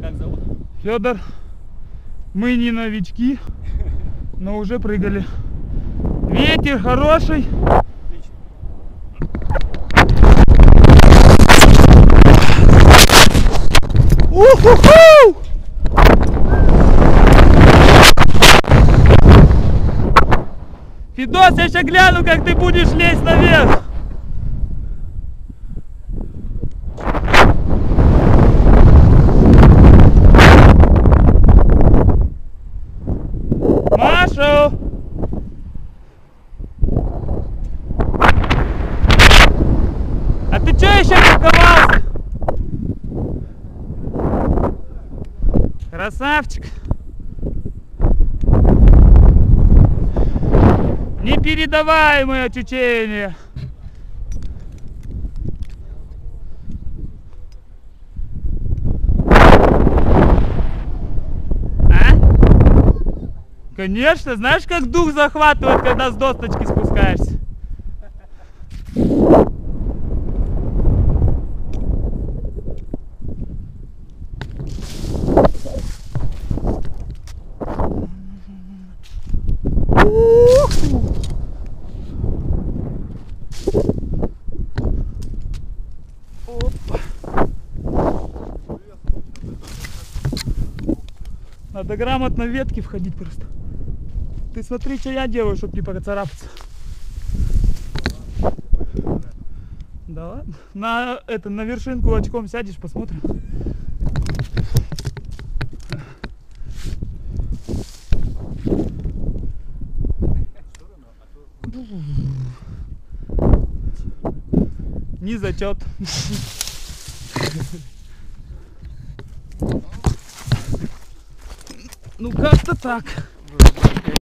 как зовут? Федор. Мы не новички, но уже прыгали. Ветер хороший. Отлично. Уху-ху! Фидос, я сейчас гляну, как ты будешь лезть наверх. Машу! А ты чё еще парковался? Красавчик! Непередаваемое ощущение! Конечно, знаешь, как дух захватывает, когда с досточки спускаешься? Опа. Надо грамотно в ветки входить просто. Ты смотри, что я делаю, чтобы не поцарапаться. Да ладно. На вершинку очком сядешь, посмотрим. Не зачет. Ну как-то так.